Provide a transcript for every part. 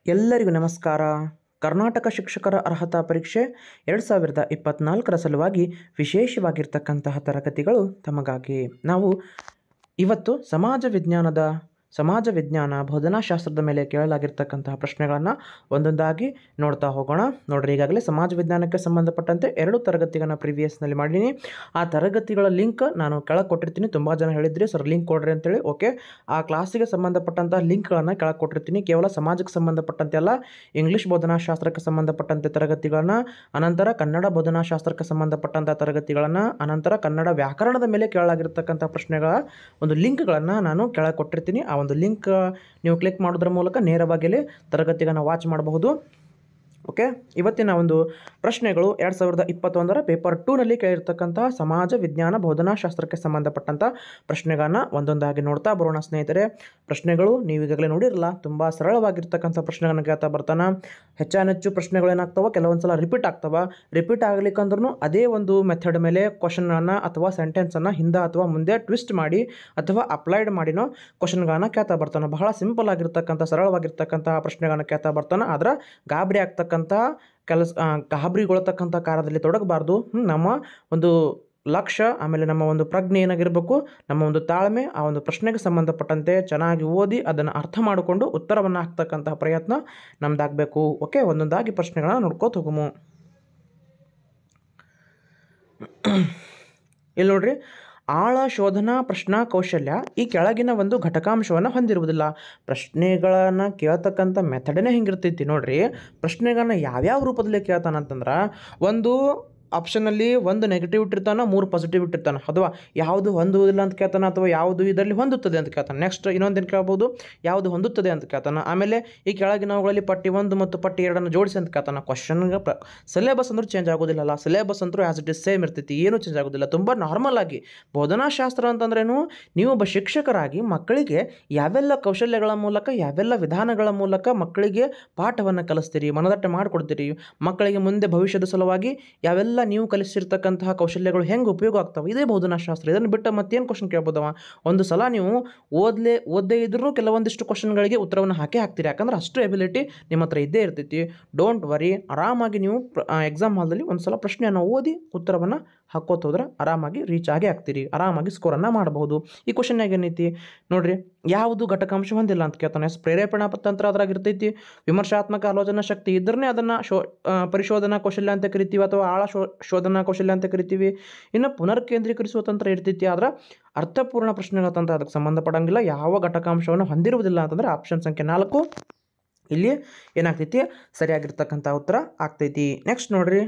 ಎಲ್ಲರಿಗೂ ನಮಸ್ಕಾರ. ಕರ್ನಾಟಕ ಶಿಕ್ಷಕರ ಅರ್ಹತಾ ಪರೀಕ್ಷೆ 2024ರ ಸಲುವಾಗಿ ವಿಶೇಷವಾಗಿರ್ತಕ್ಕಂತಹ ತರಗತಿಗಳು ತಮಗಾಗಿ. ನಾವು ಇವತ್ತು ಸಮಾಜ ವಿಜ್ಞಾನ ಬೋಧನಾಶಾಸ್ತ್ರದ ಮೇಲೆ ಕೇಳಲಾಗಿರ್ತಕ್ಕಂತಹ ಪ್ರಶ್ನೆಗಳನ್ನು ಒಂದೊಂದಾಗಿ ನೋಡ್ತಾ ಹೋಗೋಣ. ನೋಡ್ರಿ, ಈಗಾಗಲೇ ಸಮಾಜ ವಿಜ್ಞಾನಕ್ಕೆ ಸಂಬಂಧಪಟ್ಟಂತೆ 2 ತರಗತಿಗಳನ್ನು ಪ್ರಿವಿಯಸ್ನಲ್ಲಿ ಮಾಡೀನಿ. ಆ ತರಗತಿಗಳ ಲಿಂಕ್ ನಾನು ಕೆಳಗೆ ಕೊಟ್ಟಿರ್ತೀನಿ. ತುಂಬ ಜನ ಹೇಳಿದ್ರಿ ಸರ್ ಲಿಂಕ್ ಕೊಡ್ರಿ ಅಂತೇಳಿ. ಓಕೆ, ಆ ಕ್ಲಾಸಿಗೆ ಸಂಬಂಧಪಟ್ಟಂತಹ ಲಿಂಕ್ಗಳನ್ನು ಕೆಳಗೆ ಕೊಟ್ಟಿರ್ತೀನಿ. ಕೇವಲ ಸಮಾಜಕ್ಕೆ ಸಂಬಂಧಪಟ್ಟಂತೆ ಅಲ್ಲ, ಇಂಗ್ಲೀಷ್ ಬೋಧನಾಶಾಸ್ತ್ರಕ್ಕೆ ಸಂಬಂಧಪಟ್ಟಂತೆ ತರಗತಿಗಳನ್ನು, ಅನಂತರ ಕನ್ನಡ ಬೋಧನಾಶಾಸ್ತ್ರಕ್ಕೆ ಸಂಬಂಧಪಟ್ಟಂಥ ತರಗತಿಗಳನ್ನು, ಅನಂತರ ಕನ್ನಡ ವ್ಯಾಕರಣದ ಮೇಲೆ ಕೇಳಲಾಗಿರ್ತಕ್ಕಂಥ ಪ್ರಶ್ನೆಗಳ ಒಂದು ಲಿಂಕ್ಗಳನ್ನು ನಾನು ಕೆಳಗೆ ಕೊಟ್ಟಿರ್ತೀನಿ. ಆ ಒಂದು ಲಿಂಕ್ ನೀವು ಕ್ಲಿಕ್ ಮಾಡೋದ್ರ ಮೂಲಕ ನೇರವಾಗಿ ತರಗತಿಗಳನ್ನು ವಾಚ್ ಮಾಡಬಹುದು. ಓಕೆ, ಇವತ್ತಿನ ಒಂದು ಪ್ರಶ್ನೆಗಳು 2021ರ ಪೇಪರ್ 2ನಲ್ಲಿ ಕೇಳಿರ್ತಕ್ಕಂಥ ಸಮಾಜ ವಿಜ್ಞಾನ ಬೋಧನಾಶಾಸ್ತ್ರಕ್ಕೆ ಸಂಬಂಧಪಟ್ಟಂಥ ಪ್ರಶ್ನೆಗಳನ್ನು ಒಂದೊಂದಾಗಿ ನೋಡ್ತಾ ಬರೋಣ ಸ್ನೇಹಿತರೆ. ಪ್ರಶ್ನೆಗಳು ನೀವು ಈಗಾಗಲೇ ನೋಡಿರಲ್ಲ, ತುಂಬ ಸರಳವಾಗಿರ್ತಕ್ಕಂಥ ಪ್ರಶ್ನೆಗಳನ್ನು ಕೇಳ್ತಾ ಬರ್ತಾನೆ. ಹೆಚ್ಚಾನೆಚ್ಚು ಪ್ರಶ್ನೆಗಳು ಏನಾಗ್ತವೆ, ಕೆಲವೊಂದು ಸಲ ರಿಪೀಟ್ ಆಗಲಿಕ್ಕಂದ್ರೂ ಅದೇ ಒಂದು ಮೆಥಡ್ ಮೇಲೆ ಕ್ವಶನ್ಗಳನ್ನು ಅಥವಾ ಸೆಂಟೆನ್ಸನ್ನು ಹಿಂದೆ ಅಥವಾ ಮುಂದೆ ಟ್ವಿಸ್ಟ್ ಮಾಡಿ ಅಥವಾ ಅಪ್ಲೈಡ್ ಮಾಡಿನೋ ಕ್ವಶನ್ಗಳನ್ನು ಕೇಳ್ತಾ ಬರ್ತಾನೆ. ಬಹಳ ಸಿಂಪಲ್ ಆಗಿರ್ತಕ್ಕಂಥ ಸರಳವಾಗಿರ್ತಕ್ಕಂಥ ಪ್ರಶ್ನೆಗಳನ್ನು ಕೇಳ್ತಾ ಬರ್ತಾನೆ. ಆದ್ರೆ ಗಾಬರಿ ಆಗ್ತಕ್ಕಂಥ ಗಾಬರಿಗೊಳ್ಳತಕ್ಕಂಥ ಕಾರ್ಯದಲ್ಲಿ ತೊಡಗಬಾರ್ದು. ನಮ್ಮ ಒಂದು ಲಕ್ಷ್ಯ, ಆಮೇಲೆ ನಮ್ಮ ಒಂದು ಪ್ರಜ್ಞೆ ಏನಾಗಿರಬೇಕು, ನಮ್ಮ ಒಂದು ತಾಳ್ಮೆ, ಆ ಒಂದು ಪ್ರಶ್ನೆಗೆ ಸಂಬಂಧಪಟ್ಟಂತೆ ಚೆನ್ನಾಗಿ ಓದಿ ಅದನ್ನು ಅರ್ಥ ಮಾಡಿಕೊಂಡು ಉತ್ತರವನ್ನು ಹಾಕ್ತಕ್ಕಂತಹ ಪ್ರಯತ್ನ ನಮ್ದಾಗಬೇಕು. ಓಕೆ, ಒಂದೊಂದಾಗಿ ಪ್ರಶ್ನೆಗಳನ್ನ ನೋಡ್ಕೋತ ಹೋಗಮು. ಇಲ್ಲಿ ನೋಡ್ರಿ, ಆಳ ಶೋಧನಾ ಪ್ರಶ್ನಾ ಕೌಶಲ್ಯ ಈ ಕೆಳಗಿನ ಒಂದು ಘಟಕಾಂಶವನ್ನು ಹೊಂದಿರುವುದಿಲ್ಲ. ಪ್ರಶ್ನೆಗಳನ್ನು ಕೇಳ್ತಕ್ಕಂಥ ಮೆಥಡನೇ ಹಿಂಗಿರ್ತೈತಿ ನೋಡ್ರಿ. ಪ್ರಶ್ನೆಗಳನ್ನ ಯಾವ್ಯಾವ ರೂಪದಲ್ಲಿ ಕೇಳ್ತಾನಂತಂದ್ರೆ, ಒಂದು ಆಪ್ಷನಲ್ಲಿ ಒಂದು ನೆಗೆಟಿವ್ ಇಟ್ಟಿರ್ತಾನೆ, 3 ಪಾಸಿಟಿವ್ ಇಟ್ಟಿರ್ತಾನೆ. ಅಥವಾ ಯಾವುದು ಹೊಂದುವುದಿಲ್ಲ ಅಂತ ಕೇಳ್ತಾನೆ, ಅಥವಾ ಯಾವುದು ಇದರಲ್ಲಿ ಹೊಂದುತ್ತದೆ ಅಂತ ಕೇಳ್ತಾನೆ. ನೆಕ್ಸ್ಟ್ ಇನ್ನೊಂದೇನು ಕೇಳ್ಬೋದು, ಯಾವುದು ಹೊಂದುತ್ತದೆ ಅಂತ ಕೇಳ್ತಾನೆ. ಆಮೇಲೆ ಈ ಕೆಳಗಿನವುಗಳಲ್ಲಿ ಪಟ್ಟಿ 1 ಮತ್ತು ಪಟ್ಟಿ 2 ಜೋಡಿಸಿ ಅಂತ ಕೇಳ್ತಾನೆ. ಕ್ವಶನ್ಗೆ ಸಿಲೆಬಸ್ ಅಂದ್ರೂ ಚೇಂಜ್ ಆಗೋದಿಲ್ಲಲ್ಲ, ಸಿಲೆಬಸ್ ಅಂತೂ ಆ್ಯಸ್ ಇಟ್ ಇಸ್ ಸೇಮ್ ಇರ್ತೈತಿ, ಏನೂ ಚೇಂಜ್ ಆಗೋದಿಲ್ಲ. ತುಂಬ ನಾರ್ಮಲ್ ಆಗಿ ಬೋಧನಾಶಾಸ್ತ್ರ ಅಂತಂದ್ರೇನು, ನೀವು ಒಬ್ಬ ಶಿಕ್ಷಕರಾಗಿ ಮಕ್ಕಳಿಗೆ ಯಾವೆಲ್ಲ ಕೌಶಲ್ಯಗಳ ಮೂಲಕ, ಯಾವೆಲ್ಲ ವಿಧಾನಗಳ ಮೂಲಕ ಮಕ್ಕಳಿಗೆ ಪಾಠವನ್ನು ಕಲಿಸ್ತೀರಿ, ಮನದಟ್ಟು ಮಾಡಿಕೊಡ್ತೀರಿ, ಮಕ್ಕಳಿಗೆ ಮುಂದೆ ಭವಿಷ್ಯದ ಸಲುವಾಗಿ ಯಾವೆಲ್ಲ ನೀವು ಕಲಿಸಿರ್ತಕ್ಕಂತಹ ಕೌಶಲ್ಯಗಳು ಹೆಂಗೆ ಉಪಯೋಗ ಆಗ್ತವೆ, ಇದೇ ಬೋಧನಾಶಾಸ್ತ್ರ. ಇದನ್ನು ಬಿಟ್ಟು ಮತ್ತೇನು ಕ್ವಶನ್ ಕೇಳ್ಬೋದವ. ಒಂದು ಸಲ ನೀವು ಓದದೇ ಇದ್ರೂ ಕೆಲವೊಂದಿಷ್ಟು ಕ್ವಶನ್ಗಳಿಗೆ ಉತ್ತರವನ್ನು ಹಾಕ್ತೀರಿ, ಯಾಕಂದ್ರೆ ಅಷ್ಟು ಎಬಿಲಿಟಿ ನಿಮ್ಮ ಹತ್ರ ಇದ್ದೇ ಇರ್ತೈತಿ. ಡೋಂಟ್ ವರಿ, ಆರಾಮಾಗಿ ನೀವು ಎಕ್ಸಾಮ್ ಹಾಲ್ದಲ್ಲಿ ಒಂದು ಸಲ ಪ್ರಶ್ನೆಯನ್ನು ಓದಿ ಉತ್ತರವನ್ನು ಹಾಕೋತ ಹೋದ್ರೆ ಆರಾಮಾಗಿ ರೀಚ್ ಆಗೇ ಆಗ್ತೀರಿ, ಆರಾಮಾಗಿ ಸ್ಕೋರನ್ನು ಮಾಡಬಹುದು. ಈ ಕ್ವಶನ್ನಾಗ ಏನೈತಿ ನೋಡ್ರಿ, ಯಾವುದು ಘಟಕಾಂಶ ಹೊಂದಿಲ್ಲ ಅಂತ ಕೇಳ್ತಾನೆ. ಪ್ರೇರೇಪಣಾ ತಂತ್ರ ಅದ್ರಾಗ ಇರ್ತೈತಿ. ವಿಮರ್ಶಾತ್ಮಕ ಆಲೋಚನಾ ಶಕ್ತಿ ಇದ್ರೇ ಅದನ್ನು ಪರಿಶೋಧನಾ ಕೌಶಲ್ಯ ಅಂತ ಕರಿತೀವಿ, ಅಥವಾ ಆಳ ಶೋಧನಾ ಕೌಶಲ್ಯ ಅಂತ ಕರಿತೀವಿ. ಇನ್ನು ಪುನರ್ಕೇಂದ್ರೀಕರಿಸುವ ತಂತ್ರ ಇರ್ತೈತಿ. ಆದ್ರೆ ಅರ್ಥಪೂರ್ಣ ಪ್ರಶ್ನೆಗಳ ತಂತ್ರ ಅದಕ್ಕೆ ಸಂಬಂಧಪಡಂಗಿಲ್ಲ. ಯಾವ ಘಟಕಾಂಶವನ್ನು ಹೊಂದಿರುವುದಿಲ್ಲ ಅಂತಂದ್ರೆ ಆಪ್ಷನ್ ಸಂಖ್ಯೆ 4 ಇಲ್ಲಿ ಏನಾಗ್ತೈತಿ, ಸರಿಯಾಗಿರ್ತಕ್ಕಂಥ ಉತ್ತರ ಆಗ್ತೈತಿ. ನೆಕ್ಸ್ಟ್ ನೋಡ್ರಿ,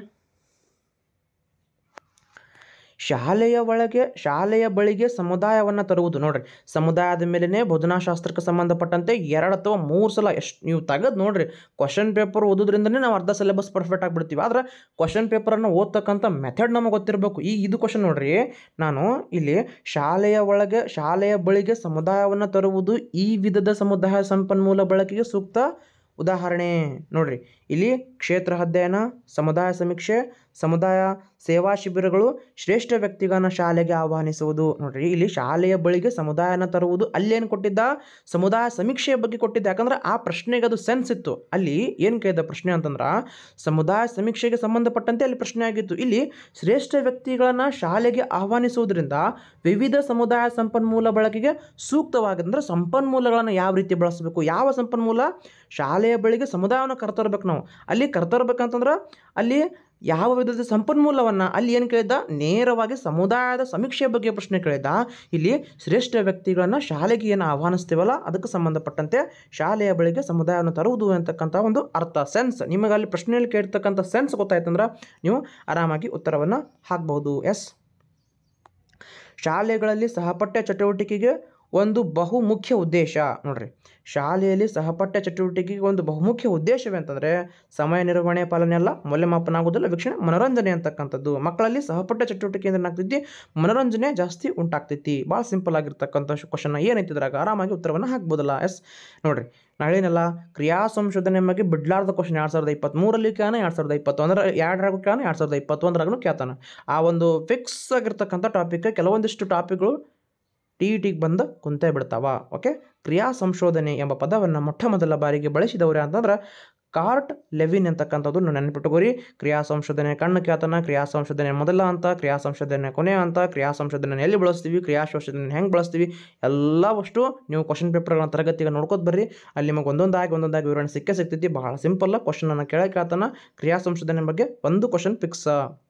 ಶಾಲೆಯ ಬಳಿಗೆ ಸಮುದಾಯವನ್ನು ತರುವುದು. ನೋಡ್ರಿ, ಸಮುದಾಯದ ಮೇಲೇ ಬೋಧನಾಶಾಸ್ತ್ರಕ್ಕೆ ಸಂಬಂಧಪಟ್ಟಂತೆ 2 ಅಥವಾ 3 ಸಲ ಎಷ್ಟು ನೀವು ತೆಗೆದು ನೋಡ್ರಿ. ಕ್ವಶನ್ ಪೇಪರ್ ಓದೋದ್ರಿಂದನೇ ನಾವು ಅರ್ಧ ಸಿಲೆಬಸ್ ಪರ್ಫೆಕ್ಟ್ ಆಗಿಬಿಡ್ತೀವಿ. ಆದ್ರೆ ಕ್ವಶನ್ ಪೇಪರನ್ನು ಓದ್ತಕ್ಕಂಥ ಮೆಥಡ್ ನಮಗೆ ಗೊತ್ತಿರಬೇಕು. ಇದು ಕ್ವಶನ್ ನೋಡ್ರಿ, ನಾನು ಇಲ್ಲಿ ಶಾಲೆಯ ಬಳಿಗೆ ಸಮುದಾಯವನ್ನು ತರುವುದು ಈ ವಿಧದ ಸಮುದಾಯ ಸಂಪನ್ಮೂಲ ಬಳಕೆಗೆ ಸೂಕ್ತ ಉದಾಹರಣೆ. ನೋಡ್ರಿ, ಇಲ್ಲಿ ಕ್ಷೇತ್ರ ಅಧ್ಯಯನ, ಸಮುದಾಯ ಸಮೀಕ್ಷೆ, ಸಮುದಾಯ ಸೇವಾ ಶಿಬಿರಗಳು, ಶ್ರೇಷ್ಠ ವ್ಯಕ್ತಿಗಳನ್ನ ಶಾಲೆಗೆ ಆಹ್ವಾನಿಸುವುದು. ನೋಡ್ರಿ, ಇಲ್ಲಿ ಶಾಲೆಯ ಬಳಿಗೆ ಸಮುದಾಯನ ತರುವುದು, ಅಲ್ಲೇನು ಕೊಟ್ಟಿದ್ದ, ಸಮುದಾಯ ಸಮೀಕ್ಷೆಯ ಬಗ್ಗೆ ಕೊಟ್ಟಿದ್ದ. ಯಾಕಂದ್ರೆ ಆ ಪ್ರಶ್ನೆಗೆ ಅದು ಸೆನ್ಸ್ ಇತ್ತು. ಅಲ್ಲಿ ಏನು ಕೇಳಿದ ಪ್ರಶ್ನೆ ಅಂತಂದ್ರೆ ಸಮುದಾಯ ಸಮೀಕ್ಷೆಗೆ ಸಂಬಂಧಪಟ್ಟಂತೆ ಅಲ್ಲಿ ಪ್ರಶ್ನೆ ಆಗಿತ್ತು. ಇಲ್ಲಿ ಶ್ರೇಷ್ಠ ವ್ಯಕ್ತಿಗಳನ್ನ ಶಾಲೆಗೆ ಆಹ್ವಾನಿಸುವುದರಿಂದ ವಿವಿಧ ಸಮುದಾಯ ಸಂಪನ್ಮೂಲ ಬಳಕೆಗೆ ಸೂಕ್ತವಾಗಿದೆ. ಸಂಪನ್ಮೂಲಗಳನ್ನು ಯಾವ ರೀತಿ ಬಳಸಬೇಕು, ಯಾವ ಸಂಪನ್ಮೂಲ, ಶಾಲೆಯ ಬಳಿಗೆ ಸಮುದಾಯವನ್ನು ಕರ್ತರಬೇಕು. ನಾವು ಅಲ್ಲಿ ಕರ್ತರ್ಬೇಕಂತಂದ್ರೆ ಅಲ್ಲಿ ಯಾವ ವಿಧದ ಸಂಪನ್ಮೂಲವನ್ನು, ಅಲ್ಲಿ ಏನು ಕೇಳಿದ್ದ, ನೇರವಾಗಿ ಸಮುದಾಯದ ಸಮೀಕ್ಷೆ ಬಗ್ಗೆ ಪ್ರಶ್ನೆ ಕೇಳಿದ್ದ. ಇಲ್ಲಿ ಶ್ರೇಷ್ಠ ವ್ಯಕ್ತಿಗಳನ್ನು ಶಾಲೆಗೆ ಏನು ಆಹ್ವಾನಿಸ್ತೀವಲ್ಲ ಅದಕ್ಕೆ ಸಂಬಂಧಪಟ್ಟಂತೆ ಶಾಲೆಯ ಬಳಿಗೆ ಸಮುದಾಯವನ್ನು ತರುವುದು ಅಂತಕ್ಕಂಥ ಒಂದು ಅರ್ಥ, ಸೆನ್ಸ್. ನಿಮಗೆ ಅಲ್ಲಿ ಪ್ರಶ್ನೆಯಲ್ಲಿ ಕೇಳಿರ್ತಕ್ಕಂಥ ಸೆನ್ಸ್ ಗೊತ್ತಾಯ್ತಂದ್ರೆ ನೀವು ಆರಾಮಾಗಿ ಉತ್ತರವನ್ನು ಹಾಕಬಹುದು. ಎಸ್, ಶಾಲೆಗಳಲ್ಲಿ ಸಹಪಠ್ಯ ಚಟುವಟಿಕೆಗೆ ಒಂದು ಬಹುಮುಖ್ಯ ಉದ್ದೇಶ. ನೋಡ್ರಿ, ಶಾಲೆಯಲ್ಲಿ ಸಹಪಠ್ಯ ಚಟುವಟಿಕೆಗೆ ಒಂದು ಬಹುಮುಖ್ಯ ಉದ್ದೇಶವೇ ಅಂತಂದರೆ ಸಮಯ ನಿರ್ವಹಣೆ, ಪಾಲನೆ ಅಲ್ಲ, ಮೌಲ್ಯಮಾಪನ ಆಗೋದಿಲ್ಲ, ವೀಕ್ಷಣೆ, ಮನೋರಂಜನೆ ಅಂತಕ್ಕಂಥದ್ದು. ಮಕ್ಕಳಲ್ಲಿ ಸಹಪಠ್ಯ ಚಟುವಟಿಕೆ ಅಂದ್ರೆ ಏನಾಗ್ತೈತಿ, ಮನೋರಂಜನೆ ಜಾಸ್ತಿ ಉಂಟಾಗ್ತೈತಿ. ಭಾಳ ಸಿಂಪಲ್ ಆಗಿರ್ತಕ್ಕಂಥ ಕ್ವಶನ್ ಏನೈತಿ ಇದ್ರಾಗ, ಆರಾಮಾಗಿ ಉತ್ತರವನ್ನು ಹಾಕ್ಬೋದಲ್ಲ. ಎಸ್, ನೋಡ್ರಿ, ನಾಳೆನೆಲ್ಲ ಕ್ರಿಯಾ ಸಂಶೋಧನೆ ಬಗ್ಗೆ ಬಿಡ್ಲಾರ್ದ ಕ್ವಶನ್ 2023ರಲ್ಲಿ ಕೇಳಾನ, 2021 ಕೇಳಾನ, 2021 ಕೇಳ್ತಾನೆ. ಆ ಒಂದು ಫಿಕ್ಸ್ ಆಗಿರ್ತಕ್ಕಂಥ ಟಾಪಿಕ್, ಕೆಲವೊಂದಿಷ್ಟು ಟಾಪಿಕ್ಗಳು TETಗೆ ಬಂದು ಕುಂತೇ ಬಿಡ್ತಾವ. ಓಕೆ, ಕ್ರಿಯಾ ಸಂಶೋಧನೆ ಎಂಬ ಪದವನ್ನು ಮೊಟ್ಟ ಮೊದಲ ಬಾರಿಗೆ ಬಳಸಿದವರು ಅಂತಂದ್ರೆ ಕಾರ್ಟ್ ಲೆವಿನ್ ಅಂತಕ್ಕಂಥದ್ದು ನೆನಪಿಟ್ಟುಕೋರಿ. ಕ್ರಿಯಾ ಸಂಶೋಧನೆ ಕಣ್ಣು ಖ್ಯಾತನ, ಕ್ರಿಯಾ ಸಂಶೋಧನೆ ಮೊದಲ ಹಂತ, ಕ್ರಿಯಾ ಸಂಶೋಧನೆ ಕೊನೆಯ ಹಂತ, ಕ್ರಿಯಾ ಸಂಶೋಧನೆ ಎಲ್ಲಿ ಬಳಸ್ತೀವಿ, ಕ್ರಿಯಾ ಸಂಶೋಧನೆ ಹೆಂಗೆ ಬಳಸ್ತೀವಿ, ಎಲ್ಲವಷ್ಟು ನೀವು ಕ್ವಶನ್ ಪೇಪರ್ಗಳನ್ನ ತರಗತಿಗೆ ನೋಡ್ಕೋತ ಬರ್ರಿ. ಅಲ್ಲಿ ನಿಮಗೆ ಒಂದೊಂದಾಗಿ ವಿವರಣೆ ಸಿಗ್ತೈತಿ. ಬಹಳ ಸಿಂಪಲ್ ಕ್ವಶನನ್ನು ಕೇಳಕ್ಕಾತನ. ಕ್ರಿಯಾ ಸಂಶೋಧನೆ ಬಗ್ಗೆ ಒಂದು ಕ್ವಶನ್ ಫಿಕ್ಸ್.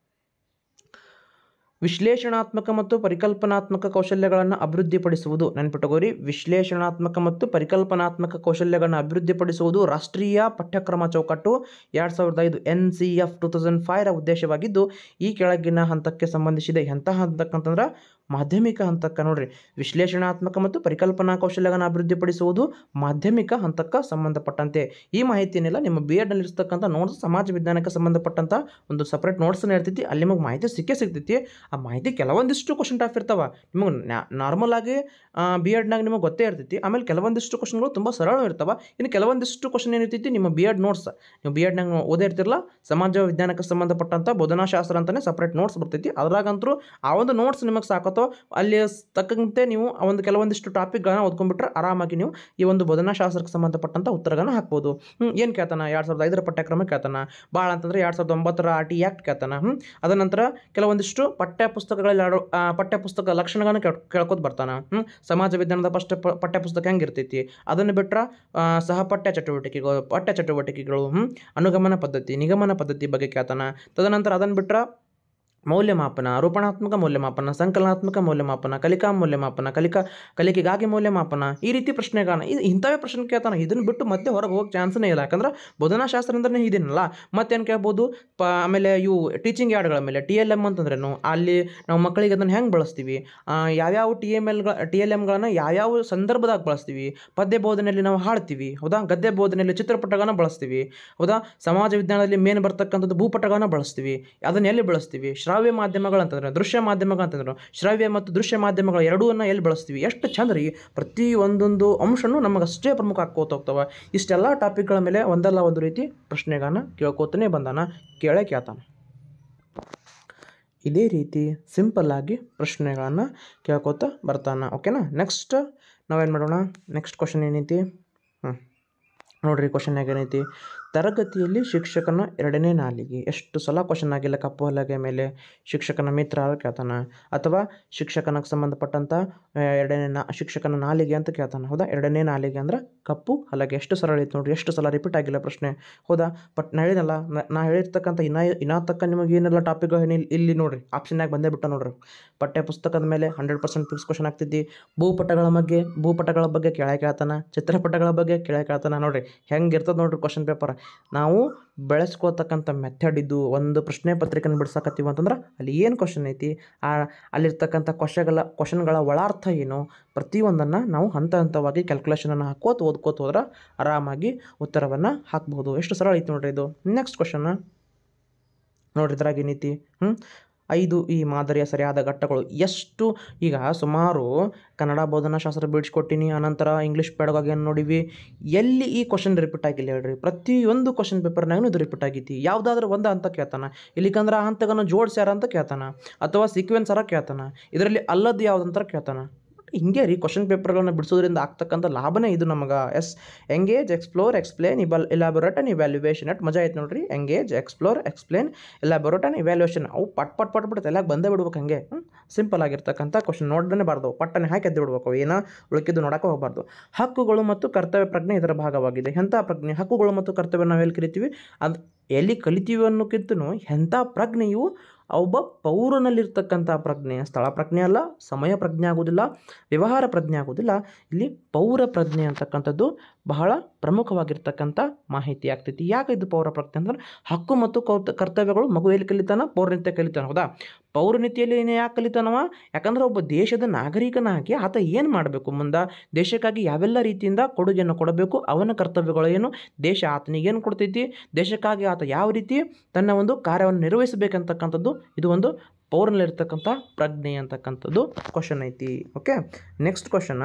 ವಿಶ್ಲೇಷಣಾತ್ಮಕ ಮತ್ತು ಪರಿಕಲ್ಪನಾತ್ಮಕ ಕೌಶಲ್ಯಗಳನ್ನು ಅಭಿವೃದ್ಧಿಪಡಿಸುವುದು. ನೆನಪಿಟ್ಟುಕೋರಿ, ವಿಶ್ಲೇಷಣಾತ್ಮಕ ಮತ್ತು ಪರಿಕಲ್ಪನಾತ್ಮಕ ಕೌಶಲ್ಯಗಳನ್ನು ಅಭಿವೃದ್ಧಿಪಡಿಸುವುದು ರಾಷ್ಟ್ರೀಯ ಪಠ್ಯಕ್ರಮ ಚೌಕಟ್ಟು 2005 NCF 2005 ಉದ್ದೇಶವಾಗಿದ್ದು ಈ ಕೆಳಗಿನ ಹಂತಕ್ಕೆ ಸಂಬಂಧಿಸಿದೆ. ಎಂತಹ ಹಂತಕ್ಕಂತಂದ್ರೆ ಮಾಧ್ಯಮಿಕ ಹಂತಕ್ಕೆ. ನೋಡ್ರಿ, ವಿಶ್ಲೇಷಣಾತ್ಮಕ ಮತ್ತು ಪರಿಕಲ್ಪನಾ ಕೌಶಲ್ಯಗಳನ್ನು ಅಭಿವೃದ್ಧಿಪಡಿಸುವುದು ಮಾಧ್ಯಮಿಕ ಹಂತಕ್ಕೆ ಸಂಬಂಧಪಟ್ಟಂತೆ. ಈ ಮಾಹಿತಿಯನ್ನೆಲ್ಲ ನಿಮ್ಮ BEd ಇರ್ತಕ್ಕಂಥ ನೋಟ್ಸ್, ಸಮಾಜ ವಿಜ್ಞಾನಕ್ಕೆ ಸಂಬಂಧಪಟ್ಟಂಥ ಒಂದು ಸಪ್ರೇಟ್ ನೋಟ್ಸ್ನ ಇರ್ತೈತಿ. ಅಲ್ಲಿ ನಿಮಗೆ ಮಾಹಿತಿ ಸಿಗ್ತೈತಿ. ಆ ಮಾಹಿತಿ ಕೆಲವೊಂದಿಷ್ಟು ಕ್ವಶನ್ ಟೈಪ್ ಇರ್ತಾವೆ. ನಿಮಗೆ ನಾರ್ಮಲ್ ಆಗಿ BEdನಾಗ ನಿಮಗೆ ಗೊತ್ತೇ ಇರ್ತೈತಿ. ಆಮೇಲೆ ಕೆಲವೊಂದಿಷ್ಟು ಕ್ವಶನ್ಗಳು ತುಂಬ ಸರಳ ಇರ್ತಾವೆ. ಇನ್ನು ಕೆಲವೊಂದಿಷ್ಟು ಕ್ವಶನ್ ಏನಿರ್ತೈತಿ ನಿಮ್ಮ BEd ನೋಟ್ಸ್, ನೀವು BEdನಾಗ ಓದೇ ಇರ್ತಿರಲ್ಲ, ಸಮಾಜ ವಿಜ್ಞಾನಕ್ಕೆ ಸಂಬಂಧಪಟ್ಟಂಥ ಬೋಧನಾಶಾಸ್ತ್ರ ಅಂತಲೇ ಸಪ್ರೇಟ್ ನೋಟ್ಸ್ ಬರ್ತೈತಿ. ಅದ್ರಾಗಂತರೂ ಆ ಒಂದು ನೋಟ್ಸ್ ನಿಮಗೆ ಸಾಕತ್ತೋ ಅಲ್ಲಿ ತಕ್ಕಂತೆ ನೀವು ಆ ಒಂದು ಕೆಲವೊಂದಿಷ್ಟು ಟಾಪಿಕ್ಗಳನ್ನ ಓದ್ಕೊಂಡ್ಬಿಟ್ರೆ ಆರಾಮಾಗಿ ನೀವು ಈ ಒಂದು ಬೋಧನಾಶಾಸ್ತ್ರಕ್ಕೆ ಸಂಬಂಧಪಟ್ಟಂಥ ಉತ್ತರಗಳನ್ನ ಹಾಕ್ಬೋದು. ಏನು ಕೇಳ್ತಾನ, 2005 ಪಠ್ಯಕ್ರಮ ಕೇಳ್ತಾನ. ಭಾಳ ಅಂತಂದರೆ 2009 RT ಆ್ಯಕ್ಟ್ ಕೇಳ್ತಾನ. ಅದ ನಂತರ ಕೆಲವೊಂದಿಷ್ಟು ಪಠ್ಯಪುಸ್ತಕ ಲಕ್ಷಣಗಳನ್ನ ಕೇಳ್ಕೊತ ಬರ್ತಾನೆ. ಸಮಾಜ ವಿಜ್ಞಾನದ ಪಠ್ಯಪುಸ್ತಕ ಹೆಂಗಿರ್ತೈತಿ, ಅದನ್ನು ಬಿಟ್ಟರೆ ಸಹಪಠ್ಯ ಚಟುವಟಿಕೆಗಳು, ಅನುಗಮನ ಪದ್ಧತಿ, ನಿಗಮನ ಪದ್ಧತಿ ಬಗ್ಗೆ ಕೇಳ್ತಾನೆ. ತದನಂತರ ಅದನ್ನು ಬಿಟ್ಟರೆ ಮೌಲ್ಯಮಾಪನ, ರೂಪಣಾತ್ಮಕ ಮೌಲ್ಯಮಾಪನ, ಸಂಕಲನಾತ್ಮಕ ಮೌಲ್ಯಮಾಪನ, ಕಲಿಕಾ ಮೌಲ್ಯಮಾಪನ, ಕಲಿಕೆಗಾಗಿ ಮೌಲ್ಯಮಾಪನ, ಈ ರೀತಿ ಪ್ರಶ್ನೆಗಳನ್ನ ಇಂಥವೇ ಪ್ರಶ್ನೆ ಕೇಳ್ತಾನೆ. ಇದನ್ನು ಬಿಟ್ಟು ಮತ್ತೆ ಹೊರಗೆ ಹೋಗೋಕ್ಕೆ ಚಾನ್ಸೇ ಇಲ್ಲ. ಯಾಕಂದ್ರೆ ಬೋಧನಾಶಾಸ್ತ್ರ ಅಂದ್ರೆ ಇದನ್ನಲ್ಲ. ಮತ್ತೇನು ಕೇಳ್ಬೋದು, ಆಮೇಲೆ ಇವು ಟೀಚಿಂಗ್ ಯಾರ್ಡ್ಗಳ ಮೇಲೆ TLM ಅಂತಂದ್ರೇನು, ಅಲ್ಲಿ ನಾವು ಮಕ್ಕಳಿಗೆ ಅದನ್ನು ಹೆಂಗೆ ಬಳಸ್ತೀವಿ, ಯಾವ್ಯಾವ TLMಗಳನ್ನ ಯಾವ್ಯಾವ ಸಂದರ್ಭದಾಗ ಬಳಸ್ತೀವಿ, ಪದ್ಯ ಬೋಧನೆಯಲ್ಲಿ ನಾವು ಹಾಡ್ತೀವಿ, ಹೌದಾ, ಗದ್ಯ ಬೋಧನೆಯಲ್ಲಿ ಚಿತ್ರಪಟಗಳನ್ನ ಬಳಸ್ತೀವಿ, ಹೌದಾ, ಸಮಾಜ ವಿಜ್ಞಾನದಲ್ಲಿ ಮೇನ್ ಬರ್ತಕ್ಕಂಥದ್ದು ಭೂಪಟಗಳನ್ನ ಬಳಸ್ತೀವಿ, ಅದನ್ನು ಎಲ್ಲಿ ಬಳಸ್ತೀವಿ, ಶ್ರಾವ್ಯ ಮಾಧ್ಯಮಗಳು ಅಂತಂದ್ರೆ, ದೃಶ್ಯ ಮಾಧ್ಯಮಗಳು ಅಂತಂದ್ರೆ, ಶ್ರಾವ್ಯ ಮತ್ತು ದೃಶ್ಯ ಮಾಧ್ಯಮಗಳು ಎರಡೂನ್ನ ಎಲ್ಲಿ ಬಳಸ್ತೀವಿ, ಎಷ್ಟು ಚಂದ ರೀ. ಪ್ರತಿ ಒಂದೊಂದು ಅಂಶನೂ ನಮಗೆ ಅಷ್ಟೇ ಪ್ರಮುಖ ಆಕ್ಕೋತ ಹೋಗ್ತವೆ. ಇಷ್ಟೆಲ್ಲ ಟಾಪಿಕ್ಗಳ ಮೇಲೆ ಒಂದಲ್ಲ ಒಂದು ರೀತಿ ಪ್ರಶ್ನೆಗಳನ್ನ ಕೇಳ್ಕೋತಾನೆ ಬಂದಾನ, ಕೇಳ್ತಾನೆ. ಇದೇ ರೀತಿ ಸಿಂಪಲ್ಲಾಗಿ ಪ್ರಶ್ನೆಗಳನ್ನು ಕೇಳ್ಕೋತ ಬರ್ತಾನೆ. ಓಕೆನಾ. ನೆಕ್ಸ್ಟ್ ನಾವೇನು ಮಾಡೋಣ, ನೆಕ್ಸ್ಟ್ ಕ್ವಶನ್ ಏನೈತಿ, ನೋಡ್ರಿ ಕ್ವಶನ್ಯಾಗ ಏನೈತಿ, ತರಗತಿಯಲ್ಲಿ ಶಿಕ್ಷಕನ ಎರಡನೇ ನಾಲಿಗೆ. ಎಷ್ಟು ಸಲ ಕ್ವಶನ್ ಆಗಿಲ್ಲ. ಕಪ್ಪು ಹಲಗೆ ಮೇಲೆ ಶಿಕ್ಷಕನ ಮಿತ್ರ ಕೇಳ್ತಾನೆ, ಅಥವಾ ಶಿಕ್ಷಕನಿಗೆ ಸಂಬಂಧಪಟ್ಟಂಥ ಶಿಕ್ಷಕನ ನಾಲಿಗೆ ಅಂತ ಕೇಳ್ತಾನೆ. ಹೌದಾ, ಎರಡನೇ ನಾಲಿಗೆ ಅಂದ್ರೆ ಕಪ್ಪು ಹಲಗೆ. ಎಷ್ಟು ಸರಳ ಐತೆ ನೋಡ್ರಿ, ಎಷ್ಟು ಸಲ ರಿಪೀಟ್ ಆಗಿಲ್ಲ ಪ್ರಶ್ನೆ. ಹೌದಾ, ನಾ ಹೇಳಿನಲ್ಲ, ನಾ ಹೇಳಿರ್ತಕ್ಕಂಥ ಇನ್ನ ತಕ್ಕ ನಿಮಗೆ ಏನೆಲ್ಲ ಟಾಪಿಕ್ಗಳು ಇಲ್ಲಿ ನೋಡ್ರಿ ಆಪ್ಷನ್ಯಾಗ ಬಂದೇ ಬಿಟ್ಟ ನೋಡ್ರಿ. ಪಠ್ಯ ಪುಸ್ತಕದ ಮೇಲೆ 100% ಫಿಕ್ಸ್ ಕ್ವಶನ್ ಆಗ್ತಿದ್ದಿ. ಭೂಪಟಗಳ ಬಗ್ಗೆ ಕೇಳ್ತಾನೆ, ಚಿತ್ರಪಟಗಳ ಬಗ್ಗೆ ಕೇಳ್ತಾನೆ. ನೋಡ್ರಿ ಹೆಂಗಿರ್ತದೆ ನೋಡ್ರಿ ಕ್ವಶನ್ ಪೇಪರ್. ನಾವು ಬೆಳೆಸ್ಕೋತಕ್ಕಂಥ ಮೆಥಡ್ ಇದು. ಒಂದು ಪ್ರಶ್ನೆ ಪತ್ರಿಕೆನ ಬಿಡ್ಸಕತ್ತೀವಿ ಅಂತಂದ್ರೆ ಅಲ್ಲಿ ಏನು ಕ್ವಶನ್ ಐತಿ, ಅಲ್ಲಿರ್ತಕ್ಕಂಥ ಕ್ವಶನ್ಗಳ ಒಳಾರ್ಥ ಏನು, ಪ್ರತಿಯೊಂದನ್ನು ನಾವು ಹಂತವಾಗಿ ಕ್ಯಾಲ್ಕುಲೇಷನನ್ನು ಓದ್ಕೋತ ಹೋದ್ರೆ ಆರಾಮಾಗಿ ಉತ್ತರವನ್ನು ಹಾಕ್ಬಹುದು. ಎಷ್ಟು ಸರಳ ಐತಿ ನೋಡ್ರಿ ಇದು. ನೆಕ್ಸ್ಟ್ ಕ್ವಶನ್ ನೋಡ್ರಿ, ಇದ್ರಾಗ ಏನೈತಿ, 5 ಈ ಮಾದರಿಯ ಸರಿಯಾದ ಘಟ್ಟಗಳು. ಎಷ್ಟು, ಈಗ ಸುಮಾರು ಕನ್ನಡ ಬೋಧನಾಶಾಸ್ತ್ರ ಬಿಡಿಸ್ಕೊಟ್ಟಿನಿ, ಅನಂತರ ಇಂಗ್ಲೀಷ್ ಪೆಡಗಾಗಿ ಏನು ನೋಡಿವಿ, ಎಲ್ಲಿ ಈ ಕ್ವಶನ್ ರಿಪೀಟ್ ಆಗಿಲ್ಲ ಹೇಳ್ರಿ. ಪ್ರತಿಯೊಂದು ಕ್ವಶನ್ ಪೇಪರ್ನಾಗೂ ಇದು ರಿಪೀಟ್ ಆಗೈತಿ. ಯಾವುದಾದ್ರೂ ಒಂದು ಅಂತ ಕೇಳ್ತಾನೆ, ಇಲ್ಲಿಕಂದ್ರೆ ಆ ಹಂತಗಳನ್ನು ಜೋಡಿಸ್ಯಾರ ಅಂತ ಕೇಳ್ತಾನೆ, ಅಥವಾ ಸೀಕ್ವೆನ್ಸರ ಕೇಳ್ತಾನೆ, ಇದರಲ್ಲಿ ಅಲ್ಲದ್ದು ಯಾವುದಂತ ಕೇಳ್ತಾನೆ. ಹಿಂಗೆ ರೀ ಕ್ವಶನ್ ಪೇಪರ್ಗಳನ್ನ ಬಿಡಿಸೋದ್ರಿಂದ ಆಗ್ತಕ್ಕಂಥ ಲಾಭನೇ ಇದು ನಮಗೆ. Engage, explore, explain, elaborate and evaluation. ಅಟ್ ಮಜಾ ಆಯ್ತು ನೋಡ್ರಿ. Engage, explore, explain, elaborate and evaluation. ಅವು ಪಟ್ ಎಲ್ಲ ಬಂದೇ ಬಿಡ್ಬೇಕು. ಹಂಗೆ ಸಿಂಪಲ್ ಆಗಿರ್ತಕ್ಕಂಥ ಕ್ವಶನ್ ನೋಡ್ದೇ ಬಾರ್ದು, ಪಟ್ಟನೆ ಹಾಕಿ ಎದ್ದು ಬಿಡ್ಬೇಕು. ಏನೋ ಉಳಿಕಿದ್ದು ನೋಡೋಕೆ ಹೋಗಬಾರ್ದು. ಹಕ್ಕುಗಳು ಮತ್ತು ಕರ್ತವ್ಯ ಪ್ರಜ್ಞೆ ಇದರ ಭಾಗವಾಗಿದೆ. ಎಂಥ ಪ್ರಜ್ಞೆ, ಹಕ್ಕುಗಳು ಮತ್ತು ಕರ್ತವ್ಯ ನಾವು ಎಲ್ಲಿ ಕಲಿತೀವಿ, ಅದು ಎಲ್ಲಿ ಕಲಿತೀವಿ ಅನ್ನೋಕ್ಕಿಂತನೂ ಎಂಥ ಪ್ರಜ್ಞೆಯು ಒಬ್ಬ ಪೌರನಲ್ಲಿರ್ತಕ್ಕಂಥ ಪ್ರಜ್ಞೆ. ಸ್ಥಳ ಪ್ರಜ್ಞೆ ಅಲ್ಲ, ಸಮಯ ಪ್ರಜ್ಞೆ ಆಗೋದಿಲ್ಲ, ವ್ಯವಹಾರ ಪ್ರಜ್ಞೆ ಆಗೋದಿಲ್ಲ. ಇಲ್ಲಿ ಪೌರ ಪ್ರಜ್ಞೆ ಅಂತಕ್ಕಂಥದ್ದು ಬಹಳ ಪ್ರಮುಖವಾಗಿರ್ತಕ್ಕಂಥ ಮಾಹಿತಿ ಆಗ್ತೈತಿ. ಯಾಕೆ ಇದು ಪೌರ ಪ್ರಜ್ಞೆ ಅಂದ್ರೆ, ಹಕ್ಕು ಮತ್ತು ಕರ್ತವ್ಯಗಳು ಮಗು ಎಲ್ಲಿ ಕಲಿತಾನ, ಪೌರನಿತ್ಯ ಕಲಿತಾನ. ಹೌದಾ, ಪೌರನಿತ್ಯಲ್ಲಿ ಯಾಕೆ ಕಲಿತಾನವ, ಯಾಕಂದ್ರೆ ಒಬ್ಬ ದೇಶದ ನಾಗರಿಕನಾಗಿ ಆತ ಏನು ಮಾಡಬೇಕು, ಮುಂದೆ ದೇಶಕ್ಕಾಗಿ ಯಾವೆಲ್ಲ ರೀತಿಯಿಂದ ಕೊಡುಗೆಯನ್ನು ಕೊಡಬೇಕು, ಅವನ ಕರ್ತವ್ಯಗಳು ಏನು, ದೇಶ ಆತನಿಗೇನು ಕೊಡ್ತೈತಿ, ದೇಶಕ್ಕಾಗಿ ಆತ ಯಾವ ರೀತಿ ತನ್ನ ಒಂದು ಕಾರ್ಯವನ್ನು ನಿರ್ವಹಿಸಬೇಕಂತಕ್ಕಂಥದ್ದು ಇದು ಒಂದು ಪೌರನಲ್ಲಿರ್ತಕ್ಕಂಥ ಪ್ರಜ್ಞೆ ಅಂತಕ್ಕಂಥದ್ದು ಕ್ವಶನ್ ಐತಿ. ಓಕೆ. ನೆಕ್ಸ್ಟ್ ಕ್ವಶನ್,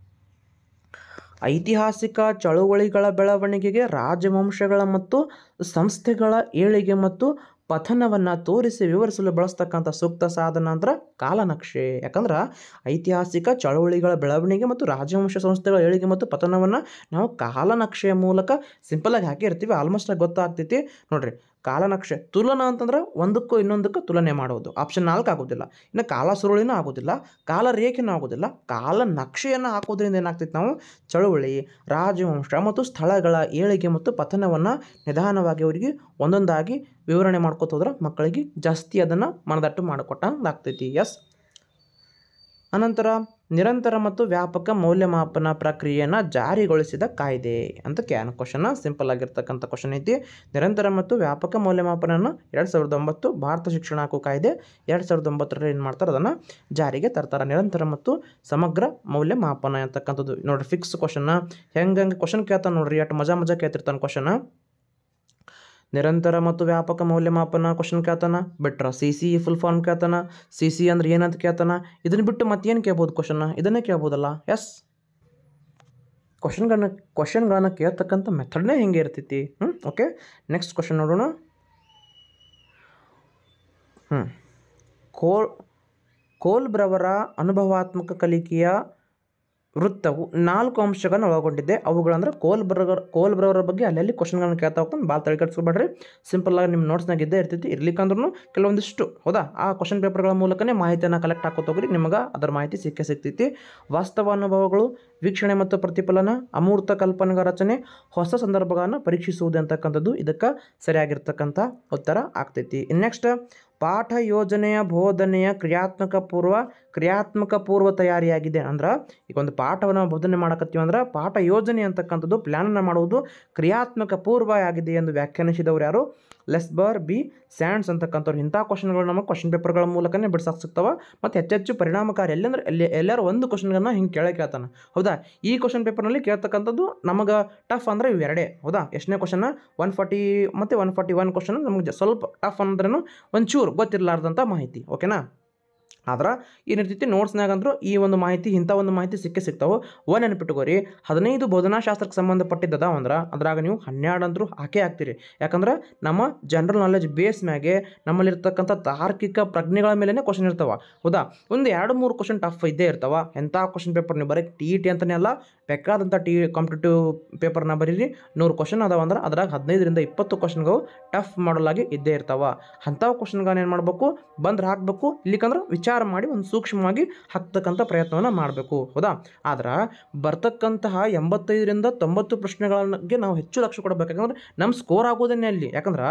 ಐತಿಹಾಸಿಕ ಚಳುವಳಿಗಳ ಬೆಳವಣಿಗೆಗೆ ರಾಜವಂಶಗಳ ಮತ್ತು ಸಂಸ್ಥೆಗಳ ಏಳಿಗೆ ಮತ್ತು ಪಥನವನ್ನು ತೋರಿಸಿ ವಿವರಿಸಲು ಬಳಸ್ತಕ್ಕಂಥ ಸೂಕ್ತ ಸಾಧನ ಅಂದ್ರೆ ಕಾಲನಕ್ಷೆ. ಯಾಕಂದ್ರೆ ಐತಿಹಾಸಿಕ ಚಳವಳಿಗಳ ಬೆಳವಣಿಗೆ ಮತ್ತು ರಾಜವಂಶ ಸಂಸ್ಥೆಗಳ ಏಳಿಗೆ ಮತ್ತು ಪತನವನ್ನು ನಾವು ಕಾಲನಕ್ಷೆಯ ಮೂಲಕ ಸಿಂಪಲಾಗಿ ಹಾಕಿರ್ತೀವಿ. ಆಲ್ಮೋಸ್ಟ್ ಗೊತ್ತಾಗ್ತೈತಿ ನೋಡ್ರಿ. ಕಾಲನಕ್ಷೆ ತುಲನಾ ಅಂತಂದ್ರೆ ಒಂದಕ್ಕೂ ಇನ್ನೊಂದಕ್ಕೂ ತುಲನೆ ಮಾಡೋದು. ಆಪ್ಷನ್ 4 ಆಗೋದಿಲ್ಲ. ಇನ್ನು ಕಾಲ ಸುರುಳಿನೂ ಆಗೋದಿಲ್ಲ, ಕಾಲ ರೇಖೆನೂ ಆಗೋದಿಲ್ಲ. ಕಾಲನಕ್ಷೆಯನ್ನು ಹಾಕೋದ್ರಿಂದ ಏನಾಗ್ತೈತಿ, ನಾವು ಚಳುವಳಿ, ರಾಜವಂಶ ಮತ್ತು ಸ್ಥಳಗಳ ಏಳಿಗೆ ಮತ್ತು ಪತನವನ್ನು ನಿಧಾನವಾಗಿ ಅವರಿಗೆ ಒಂದೊಂದಾಗಿ ವಿವರಣೆ ಮಾಡ್ಕೊತ ಹೋದ್ರೆ ಮಕ್ಕಳಿಗೆ ಜಾಸ್ತಿ ಅದನ್ನು ಮನದಟ್ಟು ಮಾಡಿಕೊಟ್ಟಂಗಾಗ್ತೈತಿ. ಎಸ್. ಅನಂತರ ನಿರಂತರ ಮತ್ತು ವ್ಯಾಪಕ ಮೌಲ್ಯಮಾಪನ ಪ್ರಕ್ರಿಯೆಯನ್ನು ಜಾರಿಗೊಳಿಸಿದ ಕಾಯ್ದೆ ಅಂತ ಕ್ವಶನ್. ಸಿಂಪಲ್ ಆಗಿರ್ತಕ್ಕಂಥ ಕ್ವಶನ್ ಐತಿ. ನಿರಂತರ ಮತ್ತು ವ್ಯಾಪಕ ಮೌಲ್ಯಮಾಪನವನ್ನು 2009 ಭಾರತ ಶಿಕ್ಷಣ ಹಕ್ಕು ಕಾಯ್ದೆ 2009 ಏನು ಮಾಡ್ತಾರೆ, ಅದನ್ನು ಜಾರಿಗೆ ತರ್ತಾರೆ. ನಿರಂತರ ಮತ್ತು ಸಮಗ್ರ ಮೌಲ್ಯಮಾಪನ ಅಂತಕ್ಕಂಥದ್ದು ನೋಡ್ರಿ ಫಿಕ್ಸ್ ಕ್ವಶನ್. ಹೆಂಗೆ ಕ್ವಶನ್ ಕೇಳ್ತಾನೆ ನೋಡ್ರಿ, ಅಷ್ಟು ಮಜಾ ಕೇಳ್ತಿರ್ತಾನೆ ಕ್ವಶನ್. ನಿರಂತರ ಮತ್ತು ವ್ಯಾಪಕ ಮೌಲ್ಯಮಾಪನ ಕ್ವಶನ್ ಕೇಳ್ತಾನ, ಬಿಟ್ರೆ CC ಫುಲ್ ಫಾರ್ಮ್ ಕೇಳ್ತಾನ. CC ಅಂದ್ರೆ ಏನಂತ ಕೇಳ್ತಾನ. ಇದನ್ನು ಬಿಟ್ಟು ಮತ್ತೇನು ಕೇಳ್ಬೋದು ಕ್ವಶನ್, ಇದನ್ನೇ ಕೇಳ್ಬೋದಲ್ಲ. ಎಸ್. ಕ್ವಶನ್ಗಳನ್ನ ಕೇಳ್ತಕ್ಕಂಥ ಮೆಥಡ್ನೇ ಹೆಂಗೆ ಇರ್ತೈತಿ. ಓಕೆ, ನೆಕ್ಸ್ಟ್ ಕ್ವಶನ್ ನೋಡೋಣ. ಕೋಲ್ಬ್ರವರ ಅನುಭವಾತ್ಮಕ ಕಲಿಕೆಯ ವೃತ್ತವು 4 ಅಂಶಗಳನ್ನು ಒಳಗೊಂಡಿದೆ. ಅವುಗಳಂದ್ರೆ ಕೋಲ್ಬ್ರವರ ಬಗ್ಗೆ ಅಲ್ಲಿ ಕ್ವಶನ್ಗಳನ್ನು ಕೇಳ್ತಾ ಹೋಗ್ತಾನೆ. ಭಾಳ ತಲೆ ಕೆಡಿಸ್ಕೊಬೇಡ್ರಿ. ಸಿಂಪಲ್ಲಾಗಿ ನಿಮ್ಮ ನೋಟ್ಸ್ನಾಗ ಇದ್ದೇ ಇರ್ತೈತಿ. ಇರ್ಲಿಕ್ಕಂದ್ರೂ ಕೆಲವೊಂದಿಷ್ಟು ಹೌದಾ ಆ ಕ್ವಶನ್ ಪೇಪರ್ಗಳ ಮೂಲಕನೇ ಮಾಹಿತಿಯನ್ನು ಕಲೆಕ್ಟ್ ಹಾಕೋತ ಹೋಗ್ರಿ, ನಿಮಗೆ ಅದರ ಮಾಹಿತಿ ಸಿಗ್ತೈತಿ. ವಾಸ್ತವ ಅನುಭವಗಳು, ವೀಕ್ಷಣೆ ಮತ್ತು ಪ್ರತಿಫಲನ, ಅಮೂರ್ತ ಕಲ್ಪನೆಗಳ ರಚನೆ, ಹೊಸ ಸಂದರ್ಭಗಳನ್ನು ಪರೀಕ್ಷಿಸುವುದು ಅಂತಕ್ಕಂಥದ್ದು ಇದಕ್ಕೆ ಸರಿಯಾಗಿರ್ತಕ್ಕಂಥ ಉತ್ತರ ಆಗ್ತೈತಿ. ನೆಕ್ಸ್ಟ್, ಪಾಠ ಯೋಜನೆಯ ಬೋಧನೆಯ ಕ್ರಿಯಾತ್ಮಕ ಪೂರ್ವ ತಯಾರಿಯಾಗಿದೆ. ಅಂದ್ರೆ ಈಗ ಒಂದು ಪಾಠವನ್ನು ಬೋಧನೆ ಮಾಡಕತ್ತೀವಿ ಅಂದ್ರೆ ಪಾಠ ಯೋಜನೆ ಅಂತಕ್ಕಂಥದ್ದು ಪ್ಲ್ಯಾನನ್ನು ಮಾಡುವುದು ಕ್ರಿಯಾತ್ಮಕ ಪೂರ್ವ ಆಗಿದೆ ಎಂದು ವ್ಯಾಖ್ಯಾನಿಸಿದವರು ಯಾರು? ಲೆಸ್ಬರ್ ಬಿ ಸ್ಯಾಂಡ್ಸ್ ಅಂತಕ್ಕಂಥವ್ರು. ಇಂಥ ಕ್ವಶನ್ಗಳು ನಮಗೆ ಕ್ವಶನ್ ಪೇಪರ್ಗಳ ಮೂಲಕನೇ ಬಿಡ್ಸಕ್ಕೆ ಸಿಗ್ತಾವೆ ಮತ್ತು ಹೆಚ್ಚೆಚ್ಚು ಪರಿಣಾಮಕಾರಿ. ಎಲ್ಲರೂ ಒಂದು ಕ್ವಶನ್ಗಳನ್ನ ಹಿಂಗೆ ಕೇಳ್ತಾನೆ ಹೌದಾ. ಈ ಕ್ವಶನ್ ಪೇಪರ್ನಲ್ಲಿ ಕೇಳ್ತಕ್ಕಂಥದ್ದು ನಮಗೆ ಟಫ್ ಅಂದರೆ ಇವೆರಡೇ ಹೌದಾ. ಎಷ್ಟನೇ ಕ್ವಶನ್ 140 ಮತ್ತು 141 ಕ್ವಶನ್ ನಮಗೆ ಸ್ವಲ್ಪ ಟಫ್ ಅಂದ್ರೂ ಒಂಚೂರು ಗೊತ್ತಿರಲಾರ್ದಂಥ ಮಾಹಿತಿ. ಓಕೆನಾ. ಆದ್ರೆ ಏನಿರ್ತೈತಿ ನೋಟ್ಸ್ನಾಗಂದ್ರೂ ಈ ಒಂದು ಮಾಹಿತಿ ಇಂಥ ಒಂದು ಮಾಹಿತಿ ಸಿಗ್ತಾವೆ. ನೆನಪಿಟ್ಟುಕೋರಿ, 15 ಬೋಧನಾಶಾಸ್ತ್ರಕ್ಕೆ ಸಂಬಂಧಪಟ್ಟಿದ್ದದ ಅಂದ್ರೆ ಅದ್ರಾಗ ನೀವು 12 ಅಂತರೂ ಹಾಕ್ತೀರಿ. ಯಾಕಂದ್ರೆ ನಮ್ಮ ಜನರಲ್ ನಾಲೆಜ್ ಬೇಸ್ ಮ್ಯಾಗೆ ನಮ್ಮಲ್ಲಿರ್ತಕ್ಕಂಥ ತಾರ್ಕಿಕ ಪ್ರಜ್ಞೆಗಳ ಮೇಲೇ ಕ್ವಶನ್ ಇರ್ತಾವೆ ಹೌದಾ. ಒಂದು 2-3 ಕ್ವಶನ್ ಟಫ್ ಇದ್ದೇ ಇರ್ತಾವೆ. ಎಂಥ ಕ್ವಶನ್ ಪೇಪರ್ ನೀವು ಬರೀ TET ಅಂತಲೇ ಅಲ್ಲ, ಬೇಕಾದಂಥ ಕಾಂಪಿಟೇಟಿವ್ ಪೇಪರ್ನ ಬರೀರಿ. 100 ಕ್ವಶನ್ ಅದಾವ ಅಂದ್ರೆ ಅದ್ರಾಗ 15ರಿಂದ 20 ಕ್ವಶನ್ಗಳು ಟಫ್ ಮಾಡಲಾಗಿ ಇದ್ದೇ ಇರ್ತಾವೆ. ಅಂಥವು ಕ್ವಶನ್ಗಳನ್ನ ಏನು ಮಾಡಬೇಕು, ಬಂದ್ರೆ ಹಾಕಬೇಕು. ಇಲ್ಲಿಕಂದ್ರೆ ವಿಚಾರ ಮಾಡಿ ಒಂದು ಸೂಕ್ಷ್ಮವಾಗಿ ಹಾಕ್ತಕ್ಕಂಥ ಪ್ರಯತ್ನವನ್ನು ಮಾಡಬೇಕು ಹೌದಾ. ಆದ್ರೆ ಬರ್ತಕ್ಕಂತಹ 85ರಿಂದ 90 ಪ್ರಶ್ನೆಗಳಿಗೆ ನಾವು ಹೆಚ್ಚು ಲಕ್ಷ್ಯ ಕೊಡಬೇಕು. ಯಾಕಂದ್ರೆ ನಮ್ಮ ಸ್ಕೋರ್ ಆಗೋದನ್ನೇ ಅಲ್ಲಿ. ಯಾಕಂದ್ರೆ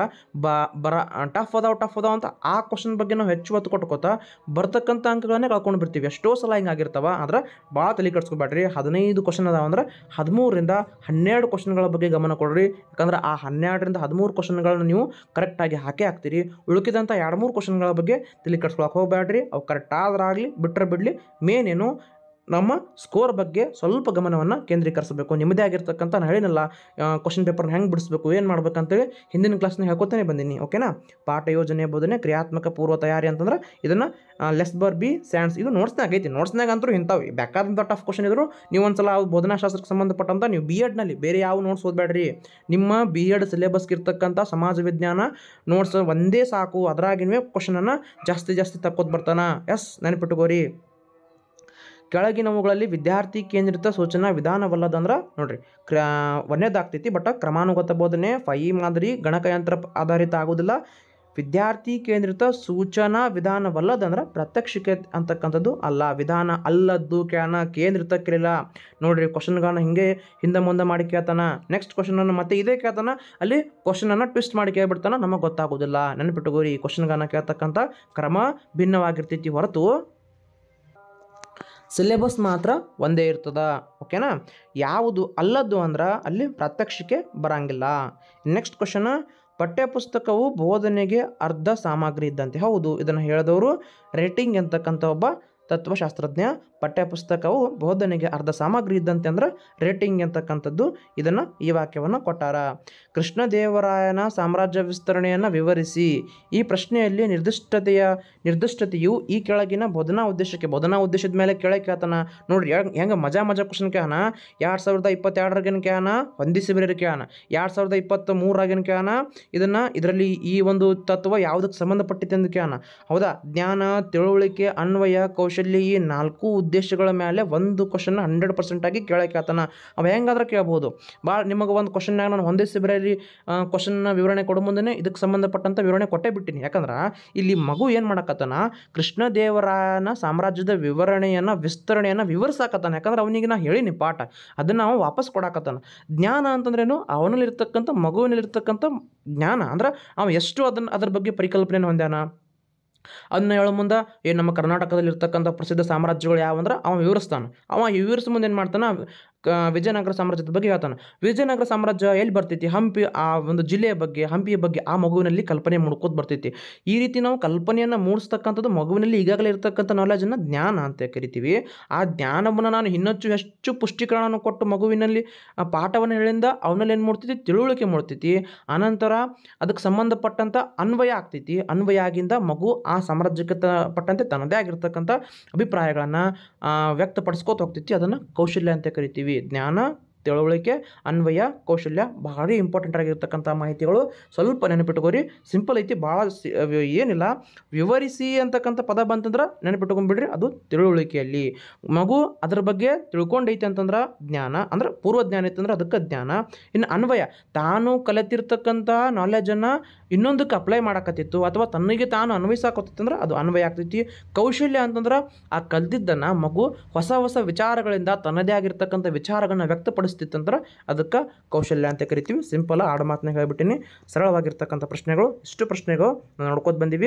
ಟಫ್ ಅದಾವ ಅಂತ ಆ ಕ್ವಶನ್ ಬಗ್ಗೆ ನಾವು ಹೆಚ್ಚು ಒತ್ತು ಕೊಟ್ಕೋತ ಬರ್ತಕ್ಕಂಥ ಅಂಕಗಳನ್ನೇ ಕಳ್ಕೊಂಡು ಬಿಡ್ತೀವಿ. ಎಷ್ಟೋ ಸಲ ಹಿಂಗಾಗಿರ್ತಾವ. ಆದ್ರೆ ಭಾಳ ತಲೆ ಕೆಡಿಸ್ಕೊಬೇಡ್ರಿ. 15 ಕ್ವಶನ್ ಅದಾವ ಅಂದ್ರೆ 13ರಿಂದ 12 ಕ್ವಶನ್ಗಳ ಬಗ್ಗೆ ಗಮನ ಕೊಡ್ರಿ. ಯಾಕಂದ್ರೆ ಆ 12ರಿಂದ 13 ಕ್ವಶನ್ಗಳನ್ನ ನೀವು ಕರೆಕ್ಟಾಗಿ ಹಾಕ್ತೀರಿ. ಉಳುಕಿದಂಥ 2-3 ಕ್ವಶನ್ಗಳ ಬಗ್ಗೆ ತಲೆ ಕೆಡಿಸ್ಕೊಳಕ್ಕೆ ಹೋಗಬೇಡ್ರಿ. ಅವು ಕರೆಕ್ಟ್ ಆದ್ರಾಗಲಿ ಬಿಟ್ಟರೆ ಬಿಡಲಿ, ಮೇನ್ ಏನು ನಮ್ಮ ಸ್ಕೋರ್ ಬಗ್ಗೆ ಸ್ವಲ್ಪ ಗಮನವನ್ನು ಕೇಂದ್ರೀಕರಿಸಬೇಕು. ನಿಮ್ಮದೇ ಆಗಿರ್ತಕ್ಕಂಥ ನಾನು ಹೇಳಿನಲ್ಲ ಕ್ವಶನ್ ಪೇಪರ್ನ ಹೆಂಗೆ ಬಿಡಿಸ್ಬೇಕು, ಏನು ಮಾಡ್ಬೇಕಂತೇಳಿ ಹಿಂದಿನ ಕ್ಲಾಸ್ನ ಹೇಳ್ಕೊತಾನೆ ಬಂದೀನಿ. ಓಕೆನಾ. ಪಾಠ ಯೋಜನೆ ಬೋಧನೆ ಕ್ರಿಯಾತ್ಮಕ ಪೂರ್ವ ತಯಾರಿ ಅಂತಂದ್ರೆ ಇದನ್ನು ಲೆಸ್ಬರ್ ಬಿ ಸ್ಯಾಂಡ್ಸ್ ಇದು ನೋಟ್ಸ್ನಾಗ ಐತಿ. ನೋಟ್ಸ್ನಾಗ ಅಂತೂ ಇಂಥವು ಬೇಕಾದಂಥ ಟಫ್ ಕ್ವಶನ್ ಇದ್ರು ನೀವು ಒಂದ್ಸಲ ಬೋಧನಾಶಾಸ್ತ್ರಕ್ಕೆ ಸಂಬಂಧಪಟ್ಟಂಥ ನೀವು BEdನಲ್ಲಿ ಬೇರೆ ಯಾವ ನೋಟ್ಸ್ ಓದಬೇಡ್ರಿ. ನಿಮ್ಮ BEd ಸಿಲೆಬಸ್ಗೆ ಇರ್ತಕ್ಕಂಥ ಸಮಾಜ ವಿಜ್ಞಾನ ನೋಟ್ಸ್ ಒಂದೇ ಸಾಕು. ಅದರಾಗಿನವೇ ಕ್ವಶನನ್ನು ಜಾಸ್ತಿ ತಕ್ಕೋದು ಬರ್ತಾನೆ. ಎಸ್, ನೆನಪಿಟ್ಟುಕೋರಿ. ಕೆಳಗಿನವುಗಳಲ್ಲಿ ವಿದ್ಯಾರ್ಥಿ ಕೇಂದ್ರಿತ ಸೂಚನಾ ವಿಧಾನವಲ್ಲದಂದ್ರೆ ನೋಡ್ರಿ ಒಂದೇದಾಗ್ತೈತಿ. ಬಟ್ ಕ್ರಮಾನುಗತ ಬೋಧನೆ 5 ಮಾದರಿ ಗಣಕಯಂತ್ರ ಆಧಾರಿತ ಆಗೋದಿಲ್ಲ. ವಿದ್ಯಾರ್ಥಿ ಕೇಂದ್ರಿತ ಸೂಚನಾ ವಿಧಾನವಲ್ಲದಂದ್ರೆ ಪ್ರಾತ್ಯಕ್ಷಿಕೆ ಅಂತಕ್ಕಂಥದ್ದು ಅಲ್ಲ. ವಿಧಾನ ಅಲ್ಲದ್ದು ಕೇಂದ್ರಿತಕ್ಕಿಲ್ಲ. ನೋಡ್ರಿ ಕ್ವಶನ್ಗಳನ್ನ ಹಿಂಗೆ ಹಿಂದೆ ಮುಂದೆ ಮಾಡಿ ಕೇಳ್ತಾನ. ನೆಕ್ಸ್ಟ್ ಕ್ವಶನನ್ನು ಮತ್ತೆ ಇದೇ ಕೇಳ್ತಾನ. ಅಲ್ಲಿ ಕ್ವಶನನ್ನು ಟ್ವಿಸ್ಟ್ ಮಾಡಿ ಕೇಳ್ಬಿಡ್ತಾನ. ನಮಗೆ ಗೊತ್ತಾಗೋದಿಲ್ಲ. ನೆನಪಿಟ್ಟುಕೋರಿ, ಈ ಕ್ವಶನ್ಗಳನ್ನ ಕೇಳ್ತಕ್ಕಂಥ ಕ್ರಮ ಭಿನ್ನವಾಗಿರ್ತೈತಿ ಹೊರತು ಸಿಲೆಬಸ್ ಮಾತ್ರ ಒಂದೇ ಇರ್ತದ. ಓಕೆನಾ. ಯಾವುದು ಅಲ್ಲದ್ದು ಅಂದ್ರೆ ಅಲ್ಲಿ ಪ್ರಾತ್ಯಕ್ಷಿಕೆ ಬರಂಗಿಲ್ಲ. ನೆಕ್ಸ್ಟ್ ಕ್ವಶನ್, ಪಠ್ಯಪುಸ್ತಕವು ಬೋಧನೆಗೆ ಅರ್ಧ ಸಾಮಗ್ರಿ ಇದ್ದಂತೆ. ಹೌದು, ಇದನ್ನು ಹೇಳಿದವರು ರೇಟಿಂಗ್ ಅಂತಕ್ಕಂಥ ಒಬ್ಬ ತತ್ವಶಾಸ್ತ್ರಜ್ಞ. ಪಠ್ಯಪುಸ್ತಕವು ಬೋಧನೆಗೆ ಅರ್ಧ ಸಾಮಗ್ರಿ ಇದ್ದಂತೆ ಅಂದ್ರೆ ರೇಟಿಂಗ್ ಅಂತಕ್ಕಂಥದ್ದು ಇದನ್ನು ಈ ವಾಕ್ಯವನ್ನು ಕೊಟ್ಟಾರ. ಕೃಷ್ಣದೇವರಾಯನ ಸಾಮ್ರಾಜ್ಯ ವಿಸ್ತರಣೆಯನ್ನು ವಿವರಿಸಿ. ಈ ಪ್ರಶ್ನೆಯಲ್ಲಿ ನಿರ್ದಿಷ್ಟತೆಯು ಈ ಕೆಳಗಿನ ಬೋಧನಾ ಉದ್ದೇಶದ ಮೇಲೆ ಕೇಳ್ತಾನ ನೋಡ್ರಿ. ಹೆಂಗೆ ಮಜಾ ಕ್ವಶನ್ ಕೇಳೋಣ. 2022 ಕೇಳೋಣ, ಹೊಂದಿಸಿ ಬರೀರಿ ಕೇಳೋಣ. 2023 ಕೇಳೋಣ, ಇದರಲ್ಲಿ ಈ ಒಂದು ತತ್ವ ಯಾವುದಕ್ಕೆ ಸಂಬಂಧಪಟ್ಟಿದೆ ಅಂತ ಕೇಳೋಣ. ಹೌದಾ, ಜ್ಞಾನ, ತಿಳುವಳಿಕೆ, ಅನ್ವಯ, ಕೌಶಲ್ಯ ಈ 4 ಉದ್ದೇಶಗಳ ಮೇಲೆ ಒಂದು ಕ್ವಶನ್ 100% ಆಗಿ ಕೇಳ್ತಾನ. ಅವ ಹೆಂಗಾದ್ರೆ ಕೇಳ್ಬೋದು. ಭಾಳ ನಿಮಗೆ ಒಂದು ಕ್ವಶನ್ನಾಗ ನಾನು ಹೊಂದಿಸಿ ಬರೀರಿ ಕ್ವಶನ್ನ ವಿವರಣೆ ಕೊಡೋ ಮುಂದೆ ಇದಕ್ಕೆ ಸಂಬಂಧಪಟ್ಟಂಥ ವಿವರಣೆ ಕೊಟ್ಟೇ ಬಿಟ್ಟಿನಿ. ಯಾಕಂದ್ರೆ ಇಲ್ಲಿ ಮಗು ಏನು ಮಾಡಕತ್ತಾನ, ಕೃಷ್ಣದೇವರಾಯನ ಸಾಮ್ರಾಜ್ಯದ ವಿಸ್ತರಣೆಯನ್ನು ವಿವರಿಸಾಕತ್ತಾನ. ಯಾಕಂದ್ರೆ ಅವನಿಗೆ ನಾ ಹೇಳಿನಿ ಪಾಠ, ಅದನ್ನು ನಾವು ವಾಪಸ್ ಕೊಡಾಕತ್ತಾನ. ಜ್ಞಾನ ಅಂತಂದ್ರೇನು, ಅವನಲ್ಲಿರ್ತಕ್ಕಂಥ ಮಗುವಿನಲ್ಲಿರ್ತಕ್ಕಂಥ ಜ್ಞಾನ ಅಂದ್ರೆ ಅವ ಎಷ್ಟು ಅದ್ರ ಬಗ್ಗೆ ಪರಿಕಲ್ಪನೆಯನ್ನು ಹೊಂದ್ಯಾನ ಅದನ್ನ ಹೇಳೋ ಮುಂದೆ ನಮ್ಮ ಕರ್ನಾಟಕದಲ್ಲಿ ಇರ್ತಕ್ಕಂಥ ಪ್ರಸಿದ್ಧ ಸಾಮ್ರಾಜ್ಯಗಳು ಯಾವಂದ್ರೆ ಅವ ವಿವರಿಸ್ತಾನೆ. ಅವ ವಿವರಿಸ ಮುಂದೆ ಏನು ಮಾಡ್ತಾನೆ, ವಿಜಯನಗರ ಸಾಮ್ರಾಜ್ಯದ ಬಗ್ಗೆ ಹೇಳ್ತಾನೆ. ವಿಜಯನಗರ ಸಾಮ್ರಾಜ್ಯ ಎಲ್ಲಿ ಬರ್ತೈತಿ, ಹಂಪಿ, ಆ ಒಂದು ಜಿಲ್ಲೆಯ ಬಗ್ಗೆ, ಹಂಪಿಯ ಬಗ್ಗೆ ಆ ಮಗುವಿನಲ್ಲಿ ಕಲ್ಪನೆ ಮೂಡ್ಕೋತ ಬರ್ತೈತಿ. ಈ ರೀತಿ ನಾವು ಕಲ್ಪನೆಯನ್ನು ಮೂಡಿಸ್ತಕ್ಕಂಥದ್ದು ಮಗುವಿನಲ್ಲಿ ಈಗಾಗಲೇ ಇರ್ತಕ್ಕಂಥ ನಾಲೆಜನ್ನು ಜ್ಞಾನ ಅಂತ ಕರಿತೀವಿ. ಆ ಜ್ಞಾನವನ್ನು ನಾನು ಹೆಚ್ಚು ಪುಷ್ಟೀಕರಣವನ್ನು ಕೊಟ್ಟು ಮಗುವಿನಲ್ಲಿ ಪಾಠವನ್ನು ಹೇಳಿಂದ ಅವನಲ್ಲಿ ಏನು ಮಾಡ್ತೈತಿ, ತಿಳುವಳಿಕೆ ಮೂಡ್ತೈತಿ. ಆನಂತರ ಅದಕ್ಕೆ ಸಂಬಂಧಪಟ್ಟಂಥ ಅನ್ವಯ ಆಗ್ತೈತಿ. ಅನ್ವಯ ಆಗಿಂದ ಮಗು ಆ ಸಾಮ್ರಾಜ್ಯಕ್ಕೆ ಪಟ್ಟಂತೆ ತನ್ನದೇ ಆಗಿರ್ತಕ್ಕಂಥ ಅಭಿಪ್ರಾಯಗಳನ್ನು ವ್ಯಕ್ತಪಡಿಸ್ಕೋತ ಹೋಗ್ತೈತಿ. ಅದನ್ನು ಕೌಶಲ್ಯ ಅಂತ ಕರಿತೀವಿ. ಜ್ಞಾನ, ತಿಳುವಳಿಕೆ, ಅನ್ವಯ, ಕೌಶಲ್ಯ ಭಾರಿ ಇಂಪಾರ್ಟೆಂಟ್ ಆಗಿರ್ತಕ್ಕಂಥ ಮಾಹಿತಿಗಳು. ಸ್ವಲ್ಪ ನೆನಪಿಟ್ಕೋರಿ. ಸಿಂಪಲ್ ಐತಿ, ಭಾಳ ಏನಿಲ್ಲ. ವಿವರಿಸಿ ಅಂತಕ್ಕಂಥ ಪದ ಬಂತಂದ್ರೆ ನೆನಪಿಟ್ಕೊಂಡ್ಬಿಡ್ರಿ, ಅದು ತಿಳುವಳಿಕೆಯಲ್ಲಿ. ಮಗು ಅದ್ರ ಬಗ್ಗೆ ತಿಳ್ಕೊಂಡೈತೆ ಅಂತಂದ್ರೆ ಜ್ಞಾನ, ಅಂದ್ರೆ ಪೂರ್ವಜ್ಞಾನ ಐತಂದ್ರೆ ಅದಕ್ಕೆ ಜ್ಞಾನ. ಇನ್ನು ಅನ್ವಯ, ತಾನು ಕಲಿತಿರ್ತಕ್ಕಂಥ ನಾಲೆಜನ್ನು ಇನ್ನೊಂದಕ್ಕೆ ಅಪ್ಲೈ ಮಾಡಕತ್ತಿತ್ತು ಅಥವಾ ತನ್ನಿಗೆ ತಾನು ಅನ್ವಯಿಸಾಕತ್ತಿತ್ತಂದ್ರೆ ಅದು ಅನ್ವಯ ಆಗ್ತೈತಿ. ಕೌಶಲ್ಯ ಅಂತಂದ್ರೆ ಆ ಕಲ್ತಿದ್ದನ್ನು ಮಗು ಹೊಸ ವಿಚಾರಗಳಿಂದ ತನ್ನದೇ ಆಗಿರ್ತಕ್ಕಂಥ ವಿಚಾರಗಳನ್ನ ವ್ಯಕ್ತಪಡಿಸ್ತಿತ್ತಂದ್ರೆ ಅದಕ್ಕೆ ಕೌಶಲ್ಯ ಅಂತ ಕರಿತೀವಿ. ಸಿಂಪಲ್ ಆಡು ಮಾತನ್ನ ಹೇಳ್ಬಿಟ್ಟಿನಿ. ಸರಳವಾಗಿರ್ತಕ್ಕಂಥ ಪ್ರಶ್ನೆಗಳು, ಇಷ್ಟು ಪ್ರಶ್ನೆಗಳು ನಾವು ನೋಡ್ಕೋತ ಬಂದೀವಿ.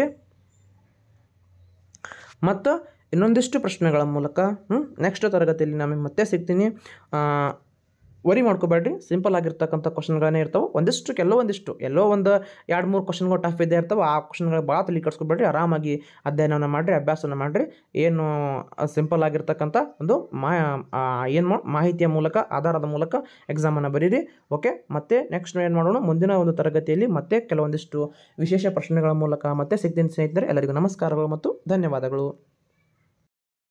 ಮತ್ತು ಇನ್ನೊಂದಿಷ್ಟು ಪ್ರಶ್ನೆಗಳ ಮೂಲಕ ನೆಕ್ಸ್ಟ್ ತರಗತಿಯಲ್ಲಿ ನಾನು ಮತ್ತೆ ಸಿಗ್ತೀನಿ. ವರಿ ಮಾಡ್ಕೋಬೇಡ್ರಿ. ಸಿಂಪಲ್ ಆಗಿರ್ತಕ್ಕಂಥ ಕ್ವಶನ್ಗಳನ್ನೇ ಇರ್ತಾವೆ. ಕೆಲವೊಂದಿಷ್ಟು ಎಲ್ಲೋ ಒಂದು 2-3 ಕ್ವಶನ್ಗಳು ಟಫ್ ಇದ್ದೇ ಇರ್ತಾವೆ. ಆ ಕ್ವಶನ್ಗಳು ಭಾಳ ತಲೆ ಕೆಡಿಸ್ಕೊಬೇಡ್ರಿ. ಆರಾಮಾಗಿ ಅಧ್ಯಯನವನ್ನು ಮಾಡಿರಿ, ಅಭ್ಯಾಸನ ಮಾಡಿರಿ. ಏನು ಸಿಂಪಲ್ ಆಗಿರ್ತಕ್ಕಂಥ ಒಂದು ಮಾಹಿತಿಯ ಮೂಲಕ, ಆಧಾರದ ಮೂಲಕ ಎಕ್ಸಾಮನ್ನು ಬರೀರಿ. ಓಕೆ, ಮತ್ತೆ ನೆಕ್ಸ್ಟ್ ಏನು ಮಾಡೋಣ, ಮುಂದಿನ ಒಂದು ತರಗತಿಯಲ್ಲಿ ಮತ್ತೆ ಕೆಲವೊಂದಿಷ್ಟು ವಿಶೇಷ ಪ್ರಶ್ನೆಗಳ ಮೂಲಕ ಮತ್ತೆ ಸಿಗ್ತೀನಿ ಸ್ನೇಹಿತರೆ. ಎಲ್ಲರಿಗೂ ನಮಸ್ಕಾರಗಳು ಮತ್ತು ಧನ್ಯವಾದಗಳು.